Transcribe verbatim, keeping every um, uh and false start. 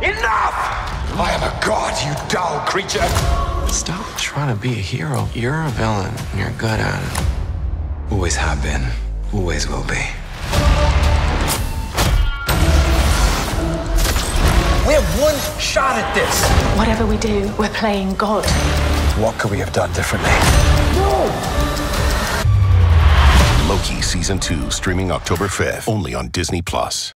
Enough! I am a god, you dull creature. Stop trying to be a hero. You're a villain, and you're good at it. Always have been. Always will be. We have one shot at this. Whatever we do, we're playing God. What could we have done differently? Loki Season two, streaming October fifth, only on Disney Plus.